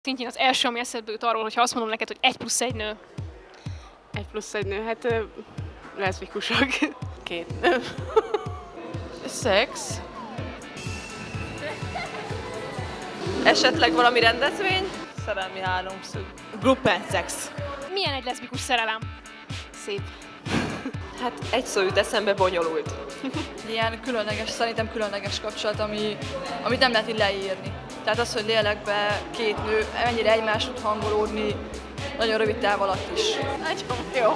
Szintén az első, ami eszedbe jut arról, hogyha azt mondom neked, hogy 1+1 nő. 1+1 nő, hát leszbikusok. 2 nő. Szex. Esetleg valami rendezvény? Szerelmi háromszög. Gruppen szex. Milyen egy leszbikus szerelem? Szép. Hát egy szó jut eszembe, bonyolult. Ilyen különleges, szerintem különleges kapcsolat, amit nem lehet így leírni. Tehát az, hogy lélekbe két nő mennyire egymás tud hangolódni, nagyon rövid táv alatt is. Nagyon jó.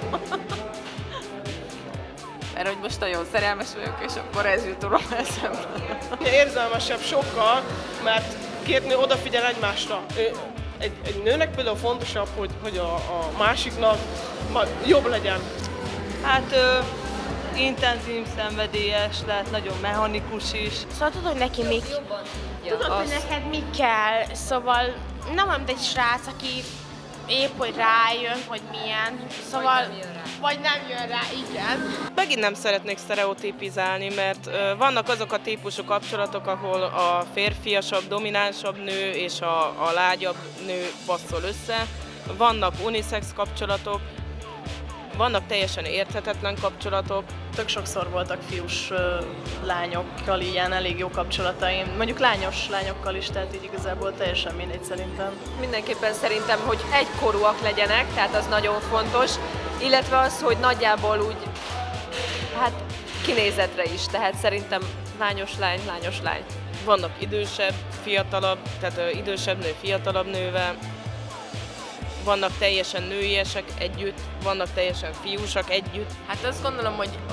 Mert hogy most nagyon szerelmes vagyok, és akkor ez jut róla eszembe. Érzelmesebb sokkal, mert két nő odafigyel egymásra. Egy nőnek például fontosabb, hogy a másiknak jobb legyen. Hát intenzív, szenvedélyes, lehet nagyon mechanikus is. Szóval tudod, hogy neki mi... Tudod, hogy neked mi kell, szóval nem olyan, mint egy srác, aki épp, hogy rájön, hogy milyen, szóval... Vagy nem jön rá, igen. Megint nem szeretnék sztereotípizálni, mert vannak azok a típusú kapcsolatok, ahol a férfiasabb, dominánsabb nő és a lágyabb nő passzol össze. Vannak unisex kapcsolatok, vannak teljesen érthetetlen kapcsolatok. Tök sokszor voltak fiús lányokkal ilyen elég jó kapcsolataim. Mondjuk lányos lányokkal is, tehát így igazából teljesen mindegy szerintem. Mindenképpen szerintem, hogy egykorúak legyenek, tehát az nagyon fontos, illetve az, hogy nagyjából úgy, hát kinézetre is, tehát szerintem lányos lány, lányos lány. Vannak idősebb, fiatalabb, tehát idősebb nő fiatalabb nővel. Vannak teljesen nőiesek együtt, vannak teljesen fiúsak együtt. Hát azt gondolom,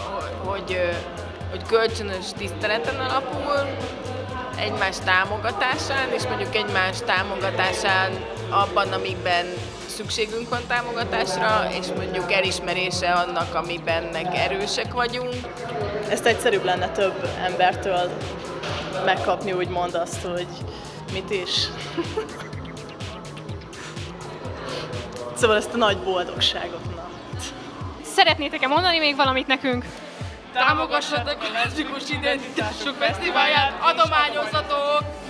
hogy kölcsönös tiszteleten alapul, egymás támogatásán, és mondjuk egymás támogatásán abban, amikben szükségünk van támogatásra, és mondjuk elismerése annak, amiben meg erősek vagyunk. Ezt egyszerűbb lenne több embertől megkapni, úgymond azt, hogy mit is. Szóval ezt a nagy boldogságot, na. Szeretnétek-e mondani még valamit nekünk? Támogassatok a leszbikus identitások fesztiválját, adományozzatok!